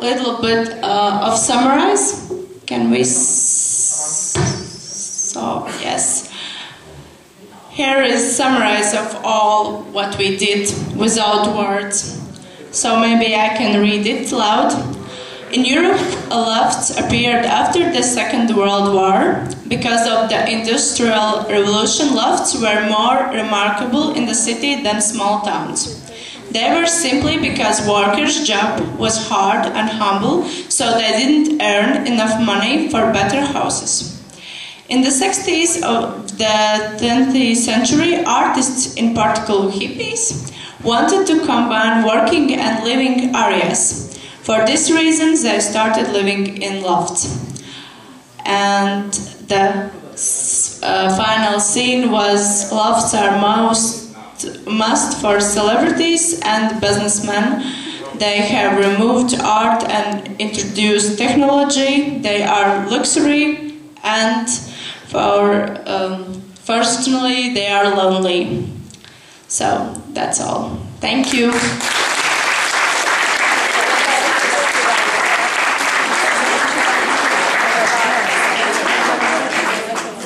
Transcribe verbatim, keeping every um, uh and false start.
little bit uh, of summarize. Can we? S so yes. Here is summarize of all what we did without words. So maybe I can read it loud. In Europe, lofts appeared after the Second World War. Because of the Industrial Revolution, lofts were more remarkable in the city than small towns. They were simply because workers' job was hard and humble, so they didn't earn enough money for better houses. In the sixties of the twentieth century, artists, in particular hippies, wanted to combine working and living areas. For this reason, they started living in lofts. And the uh, final scene was lofts are most must for celebrities and businessmen. They have removed art and introduced technology. They are luxury, and for um, personally, they are lonely. So that's all. Thank you.